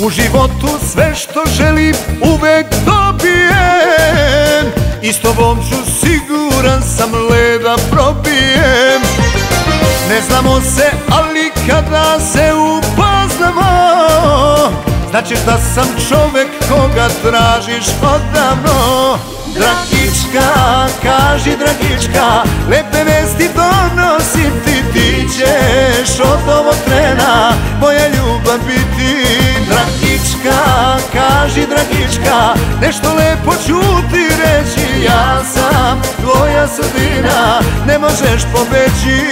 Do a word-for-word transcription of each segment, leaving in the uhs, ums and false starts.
U životu sve što želim uvek dobijem, i s tobom ću siguran sam leda probijem. Ne znamo se, ali kada se upoznamo, znaćeš da sam čovek koga tražiš odavno. Dragička, kaži Dragička, lepe vesti donosim ti, ti ćeš od ovog trena moja ljubav biti. Dragička, kaži Dragička, nešto lepo ću ti reći, ja sam tvoja sudbina, ne možeš pobeći.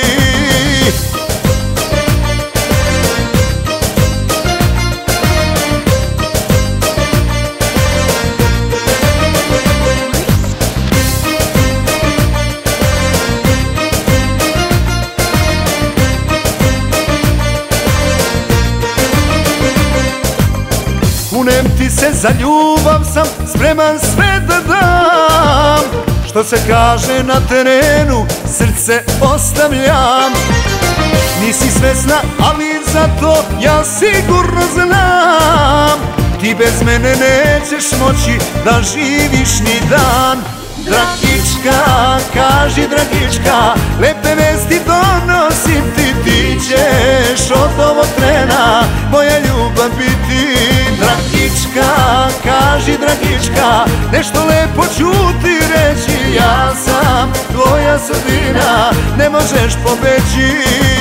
Kunem ti se, za ljubav sam spreman sve da dam, što se kaže na terenu srce ostavljam. Nisi svesna, ali zato ja sigurno znam, ti bez mene nećeš moći da živiš ni dan. Dragička, kaži Dragička, lepe vesti donosim ti, ti ćeš od ovog trena moja ljubav biti. Dragička, kaži Dragička, nešto lepo ću ti reći, ja sam tvoja sudbina, ne možeš pobeći.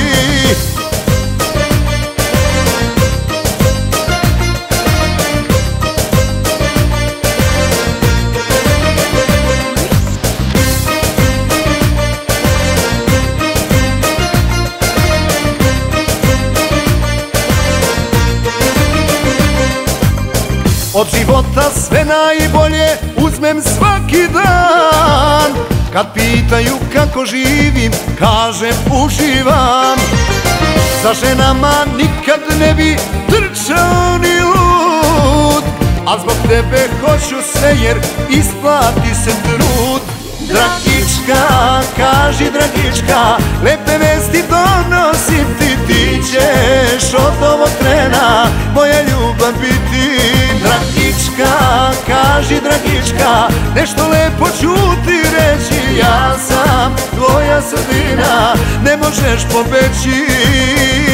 Od života sve najbolje uzmem svaki dan, kad pitaju kako živim, kažem uživam. Za ženama nikad ne bi trčao ni lud, a zbog tebe hoću sve jer isplati se trud. Dragička, kaži Dragička, lepe vesti donosim ti, ti ćeš od ovog trena moja ljubav biti. Dragička, kaži Dragička, nešto lepo ću ti reći, ja sam tvoja sudbina, ne možeš pobeći.